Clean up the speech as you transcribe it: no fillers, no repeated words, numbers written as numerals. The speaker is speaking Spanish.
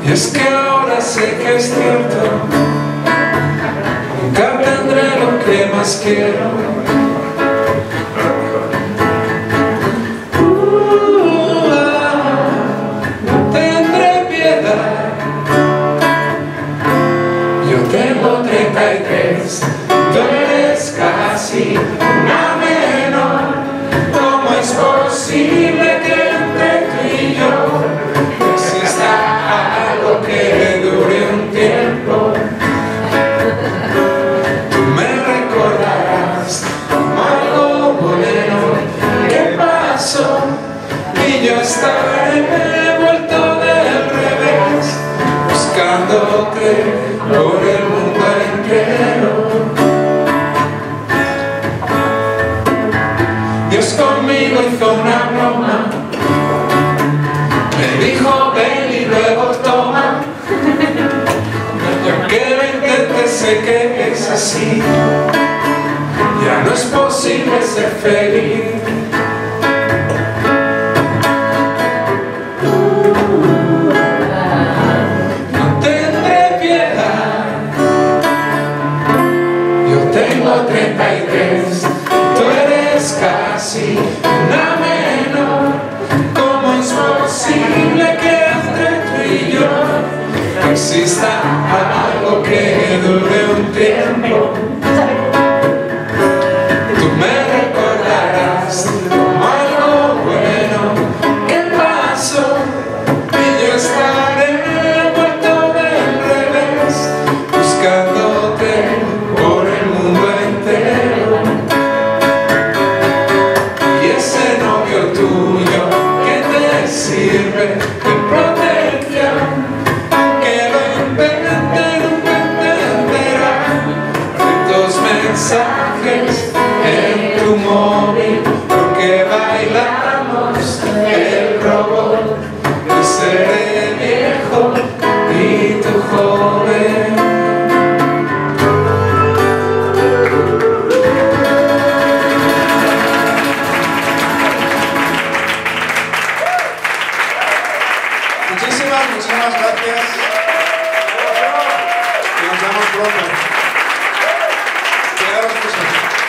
Y es que ahora sé que es cierto, nunca tendré lo que más quiero. No tendré piedad. Yo tengo 33, tú eres casi una menor. ¿Cómo es posible que entre tú y yo exista algo que dure un tiempo? Tú me recordarás como algo bueno que pasó, y yo estaré vuelto del revés, buscándote por el mundo entero. Dios conmigo hizo una broma, me dijo ven y luego toma. Y aunque lo intente sé que es así, ya no es posible ser feliz. No tendré piedad. Yo tengo 33, tú eres casi una menor. ¿Cómo es posible que entre tú y yo exista algo que dure un tiempo? Tú me recordarás como algo bueno que pasó, y yo estaré vuelto del revés, buscándote por el mundo entero. Y ese novio tuyo que te sirve de protección, aunque lo intente nunca entenderá tus mensajes en tu móvil, porque bailamos el robot. Yo seré viejo y tú joven. Muchísimas gracias. Y nos vemos pronto. Quedaros cosas.